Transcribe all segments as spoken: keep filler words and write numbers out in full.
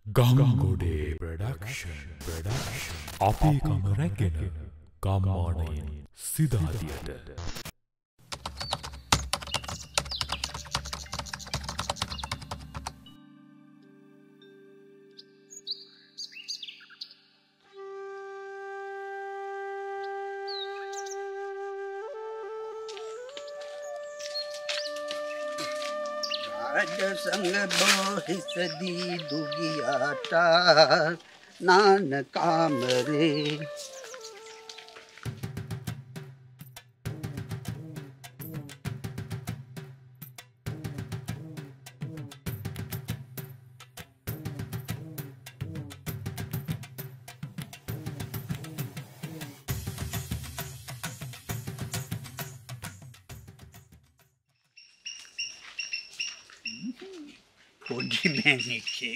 Gangode production production අපේ කම රැගෙන ගම්මානයෙන් සිදාදියට संग बोहिसदी दुगियाटा नान कामरे Podimenike.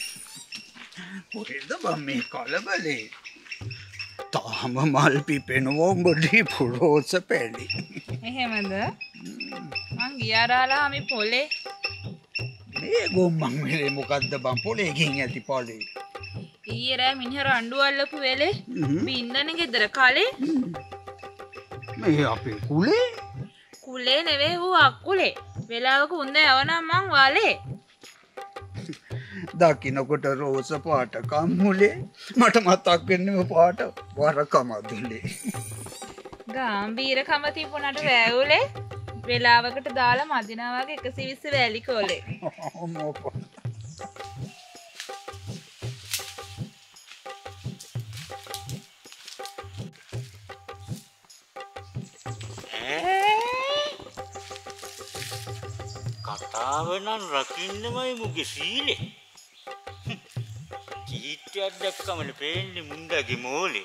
Koහෙද බම් මේ කලබලේ? තාම මල් පිපෙනවා උඹදී පුරෝස පැලි. එහෙමද? මං ගියාරාලා මේ පොලේ. මේ ගොම්මන් මෙලේ මොකද්ද බම් පොලේ ගින් ඇති පොලේ. ඊයේ රෑ මිනිහර අඬු අල්ලපු වෙලේ බින්දනේ ගෙදර කලේ. මේ අපේ කුලේ? කුලේ නෙවෙයි ඌ අක්කුලේ. වෙලාවක උන්ද යවනම් මං වාලේ. දකින්නකොට රෝස පාට කම්මුලේ මට මතක් වෙන්නේ පාට වරකමදුලේ ගාම්භීර කම තිබුණාට වැවුලේ වෙලාවකට දාලා මදිනා වගේ එකසිය විස්ස වැලි කොලේ මොකෝ කතාව නම් රකින්නමයි මුගේ සීලේ චීට්ටියක් දැක්කමල පේන්නේ මුන්දාගේ මෝලේ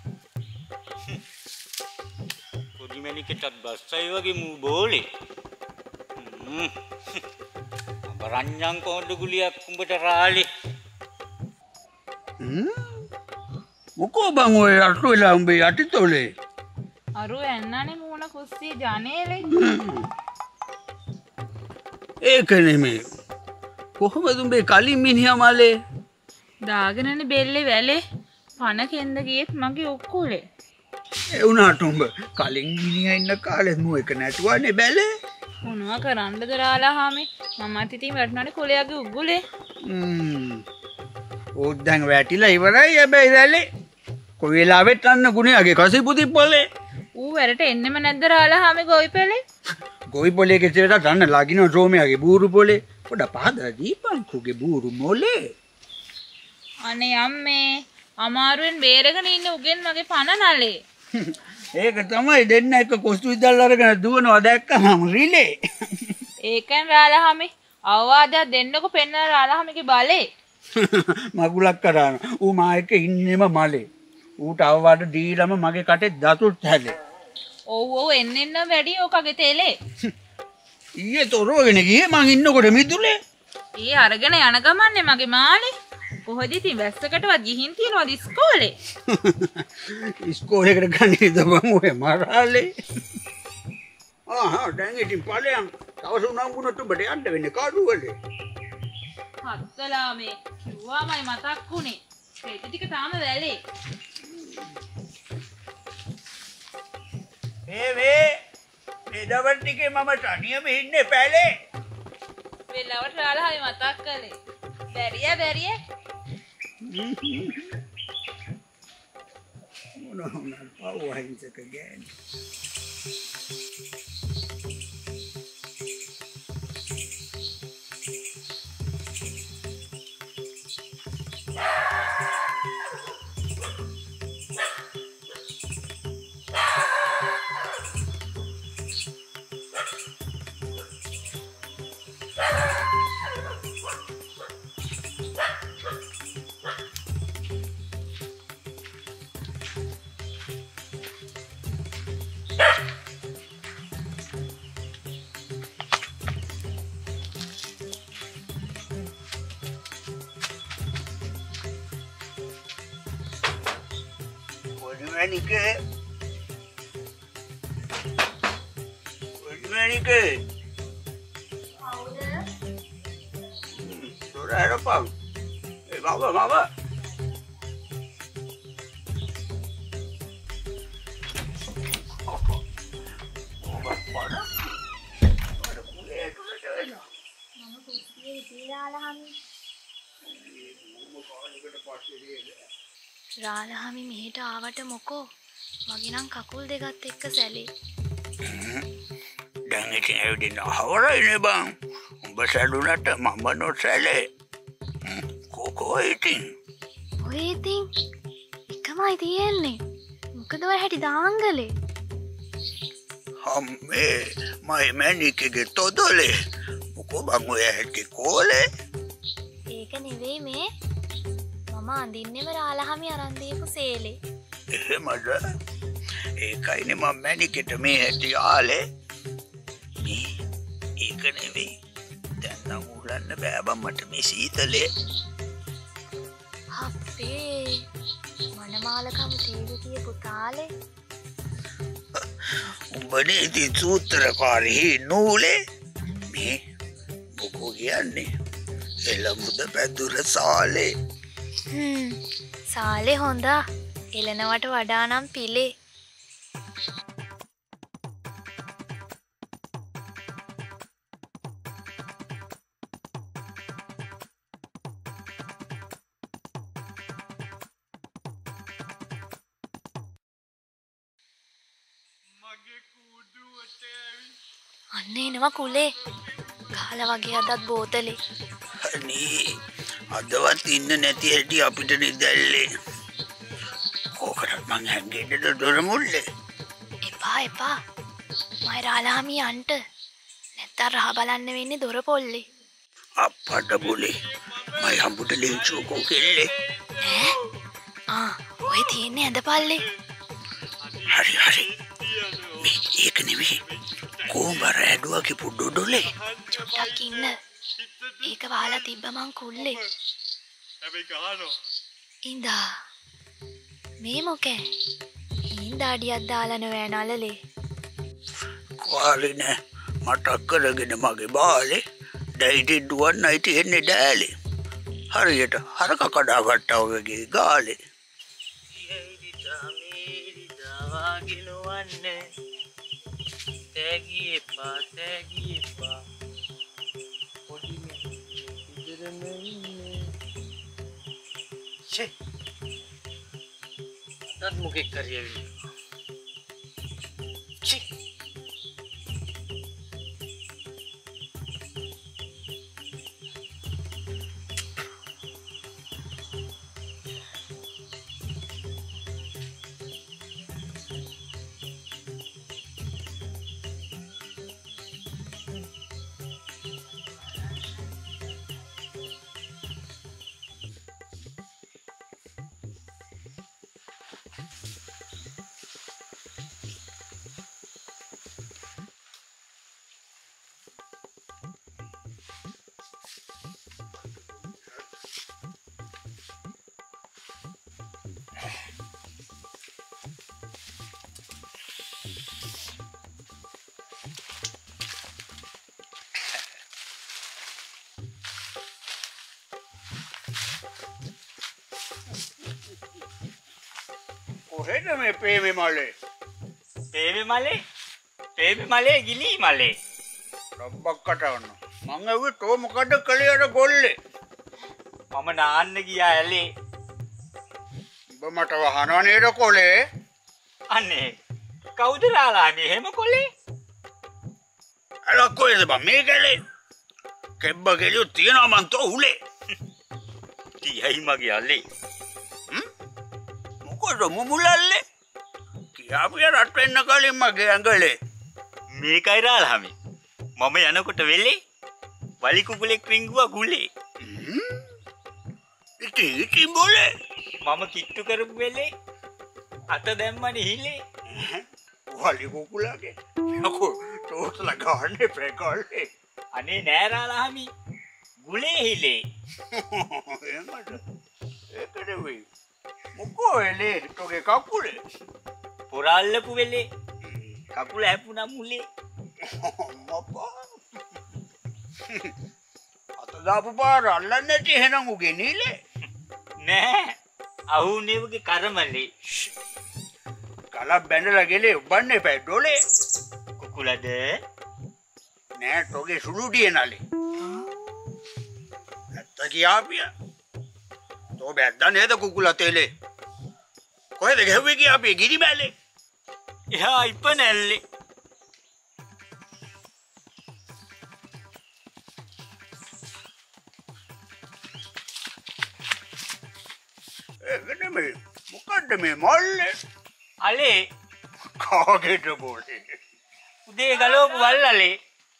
පොඩිමැණිකටත් බස්සයි වගේ මූ බෝලේ බරඤ්ඤං කොහොඳ ගුලියක් උඹට රාලේ මොකෝ බං ඔය අටු වෙලා උඹේ යටිතොලේ අරු එන්නනේ මූණ කුස්සිය ජනේලේ ඒක නෙමෙයි කොහොමද උඹේ කලින් මිනිහා මලේ දාගෙනනේ බෙල්ලේ වැලේ පණ කෙන්ද ගියෙත් මගේ ඔක්කොලේ ඒ උනාට උඹ කලින් මිනිහා ඉන්න කාලෙත් මෝ එක නැටුවානේ බැලේ මොනවා කරන්නද රාලා හාමි මමත් ඉතින් වැටුණානේ කොලයාගේ උගුලේ හ්ම් ඕත් දැන් වැටිලා ඉවරයි හැබැයි වැලේ කොයි වෙලාවෙත් අන්න ගුණයාගේ කසිපුති පොලේ ඌ වැරට එන්නෙම නැද්ද රාලා හාමි ගොවිපෙලේ ගොවි පොලේ කෙසේට ගන්න ලගින රෝමයාගේ බූරු පොලේ පොඩ පහදලා දීපන්කුගේ බූරු මොලේ අනේ අම්මේ අමාරුවෙන් බේරගෙන ඉන්න උගෙන් මගේ පණ නලේ ඒක තමයි දෙන්න එක කොස්තු විදල් අරගෙන දුවනවා දැක්කම රිලේ ඒකෙන් රාලහාමි අවවාදයක් දෙන්නකො පෙන්න රාලහාමිගේ බලේ මගුලක් කරාන ඌ මා එක්ක ඉන්නෙම මලේ ඌට අවවාද දීලම මගේ කටේ දතුත් හැලේ ඔව් ඔව් එන්න එන්න වැඩි ඕකගේ තෙලේ ඊයේ තොරවගෙන ගියේ මං ඉන්නකොට මිදුලේ ඊයේ අරගෙන යන ගමන්නේ මගේ මානේ කොහොද ඉතින් වැස්සකටවත් ගිහින් තියනවාද ඉස්කෝලේ ඉස්කෝලේකට ගන්නේ දබන් ඔය මරාලේ ආහා දැන් ඉතින් ඵලයන් තවස උනම්ගුණට ඔබට යන්න වෙන්නේ කාඩුවලේ හත්තලා මේ කිව්වාමයි මතක් වුනේ ඒක ටික තාම වැලේ මේ මේ මේ දවල් ටිකේ මම තනියම ඉන්නේ පැලේ වෙලාවට රාලහාමි මතක් කළේ බැරිය බැරිය මොනවා වුණත් පව් අහිංසක ගෑණි Podimenike Podimenike Kawuda? Sore harapan බව බව රාලහාමි මෙහෙට ආවට මොකෝ මගේ නම් කකුල් දෙකත් එක්ක සැලේ. දැන් ඉතින් ඇවිදින්න හවරයිනේ බං. උඹ සැලුනට මම නොසැලේ. කොකෝ ඉතින් ඔය ඉතින් එකමයි තියෙන්නේ. මොකද ඔය හැටි දාංගලේ. අම්මේ මයි මැනිකගේ තොදලේ. මොකෝ බං ඔය හැටි කෝලේ. ඒක නෙවෙයි මේ මම අඳින්නෙම රාලහාමි අරන් දීපු සේලේ. එහෙමද? ඒකයිනේ මම මැනිකට මේ හැටි ආලේ. මේ ඒක නෙවෙයි. දැන් නම් උලන්න බෑ බං මට මේ සීතලේ. අපේ මනමාලකම තීවිතිය පුතාලේ. උඹනේ ඉතින් සූත්‍රකාරී නූලේ. මේ මොකෝ කියන්නේ? එළඹුද පැදුර සාලේ. හ්ම් සාලේ හොඳා. එලනවට වඩා නම් පිලේ. අන්න එනවා කුලේ. කාලා වගේ අදත් බෝතලේ. අනේ අදවත් ඉන්න නැති හැටි අපිට නිදැල්ලේ. කොකට මං හැංගෙන්නද දොර මුල්ලේ. එපා එපා. මයි රාලහාමි යන්ට. නැත්තම් රහ බලන්න වෙන්නේ දොර පොල්ලේ. අප්පට බුලේ. මයි හම්බුට ලේචෝකෝ කෙල්ලේ. ඈ? ආ ඔය තියෙන්නේ ඇඳපල්ලේ. හරි හරි. මේ ඒක නෙවෙයි. කොඹර ඇඩුවගේ පුඩු ඩොලේ. චුට්ටක් ඉන්න. ඒක වහලා තිබ්බ මං කුල්ලේ. හැබැයි කහනෝ. ඉඳා. මේ මොකෑ? හින්දාඩියක් දාලා නොවැ නලලේ. කාලේ නෑ මටක් කරගෙන මගේ බාලේ. දැයිටි දුවන්නයි තියෙන්නේ ඩෑලේ. හරියට හරක කඩා ගත්තා වගේ ගාලේ. තෑගියේ පා තෑගියේ පා පොඩිමේ ඉදරන්නේ ෂේ දත් මුකෙක් කරියවි ෂේ කොහෙද මේ පේමේ මලේ? පේමේ මලේ පේමේ මලේ ගිලී මලේ රබ්බක් කටවන්න. මං ඇහුවේ තෝ මොකද කලේ අර ගොල්ලේ? මම නාන්න ගියා ඇලේ. උඹ මට වහනවා නේද කොලේ? අනේ කවුද රාලාමි එහෙම කොලේ? අර කොහෙද බං මේ කලේ? කෙබ්බ ගෙලියු තියනවා මං තෝ උලේ. තියයි මගේ ඇලේ. මොකද මුමුලල්ලේ? කියාපිය රට වෙන්න කලින් මගේ ඇඟලේ. මේකයි රාලාමි. මම යනකොට වෙලේ වලි කුකුලෙක් රිංගුවා ගුලේ. ඉතින් ඉතින් බෝලේ. මම කිට්ටු කරපු වෙලේ අත දැම්මනේ හිලේ. වලි කුකුලගේ. යකෝ තෝතලා ගාන්නේ ප්‍රකල්ලේ. අනේ නෑ රාලාමි. ගුලේ හිලේ. එහෙමද? ඒක නෙවෙයි. මොකෝ එලේ තෝගේ කකුලේ? පුරාල්ලපු වෙලේ කකුල හැපුණා මුලේ. මොකෝ? අත දාපු පාර අල්ලන්නේ නැති එහෙනම් උගේ නීලේ. නෑ. අහුනේවගේ කර්මලේ. කලක් බැඳලා ගෙලේ උබන්න එපා ඩොලේ. කුකුලද? නෑ තෝගේ සුළුටිය නලේ. නැත්ත කියාපිය. තෝ බැද්දා නේද කුකුලා තෙලේ. කොහෙද ගැහුවේ කියාපිය ගිනි බැලේ. එහා ඉප නැල්ලේ. ඒකනේ මේ මොකද්ද මේ මල්ලේ? අලේ කාගෙට බෝලේ. උදේ ගලවපු වල්ලලේ.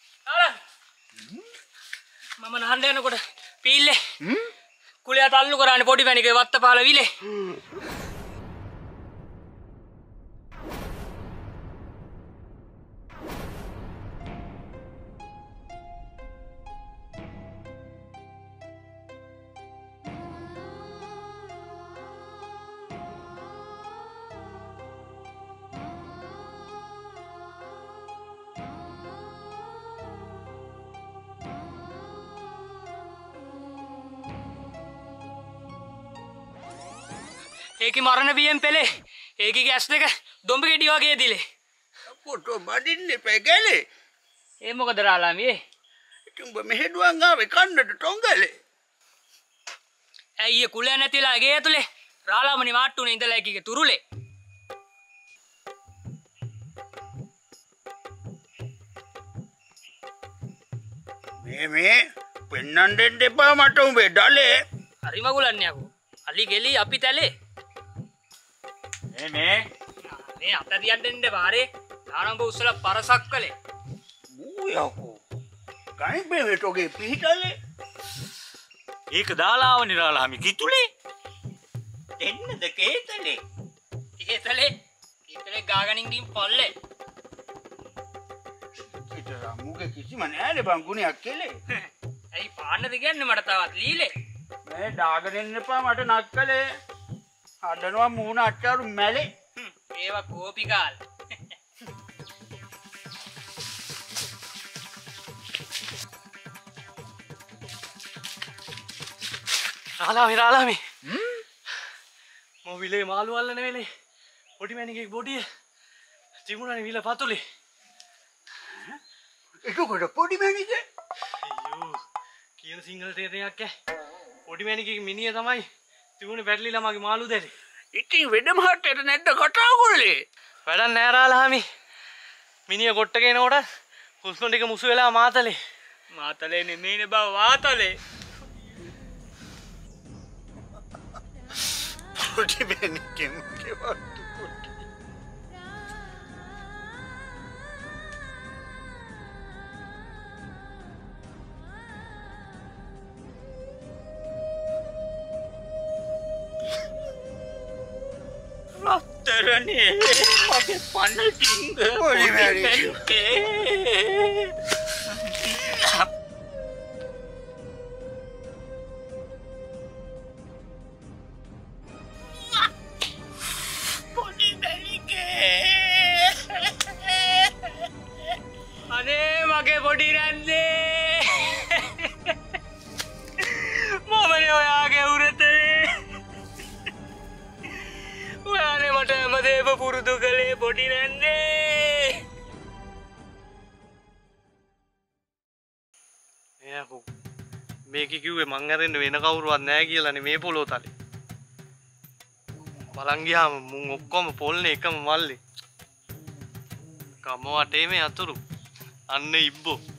මම නහන්න යනකොට පීල්ලේ කුලයට අල්ලු කරානේ පොඩිමැණිකේ වත්ත පහල විලේ. ඒකේ මරණ බියෙන් පෙලේ. ඒකේ ගෑස් දෙක දොඹ ගෙඩි වගේ දිලේ. පොටෝ බඩින්න එපා ගැලේ. ඒ මොකද රාලාමි ඒ? ඉතින් උඹ මෙහෙඩුවන් ආවේ කන්නට ටොංගලේ. ඇයි ඒ කුලය නැතිලා ගේ ඇතුලේ රාලාමනි මාට්ටුනේ ඉඳලා ඒකේ තුරුලේ. මේ මේ පෙන්නන්න දෙන්න එපා මට උඹේ ඩලේ. හරි මගුලන්නේ අකෝ. අලි ගෙලි අපි තැලේ. මේ මේ මේ අත දියන්න දෙන්න බාරේ. දානම්බ උස්සලා පරසක් කලේ. මූයකෝ. ගයි බේ තෝගේ පිහිටලේ. ඒක දාලා ආවනේ රාලහාමි කිතුලේ. එන්නද කේතලේ. ඒතලේ කීතලේ ගාගනින් ගින් පොල්ලේ. ඉතින් මුගේ කිසිම නෑනේ බං ගුණයක් කෙලේ. ඇයි පාන්නද කියන්නේ මට තවත් ලීලේ. මේ ඩාගෙන ඉන්න එපා මට නක්කලේ. හදනවා මූණ අච්චාරු මැලේ. ඒවා කෝපිකාල්. රාලාමි රාලාමි. හ්ම්. මෝ විලේ මාළු අල්ලන වෙලේ පොඩිමැණිකේ බොඩිය තිබුණානේ විල පතුලේ. එතකොට පොඩිමැණිකේ අයියෝ කියන සිංහල තේරෙයක් ඈ. පොඩිමැණිකේ මිනිහ තමයි තිබුණේ පැටලිලා මගේ මාළු දැලේ. ඉතින් වෙන මහත්තයට නැද්ද කතා කරලේ? වැඩක් නෑ රාලාමි. මිනිහ කොට්ට ගේනකොට හුස්ම ටික මුසු වෙලා මාතලේ. මාතලේ නෙමෙයිනේ බා වාතලේ. පොඩිමැණිකේ මුගේ වත්තු පොඩි. රත්තරනේ මගේ පන්න ටිංග පොඩිමැණිකේ. අනේ මගේ පොඩි රන්දේ මමනේ ඔයාගේ උරතේ ඔයානේ මට හැමදේම පුරුදු කළේ පොඩි රන්දේ. එයාකෝ මේක කිව්වේ මං අරින්න වෙන කවුරුවත් නැහැ කියලානේ මේ පොළොව තලේ. බලන් ගියාම මුන් ඔක්කොම පොල්නේ එකම මල්ලේ. කම වටේ මේ අතුරු අන්න ඉබ්බෝ.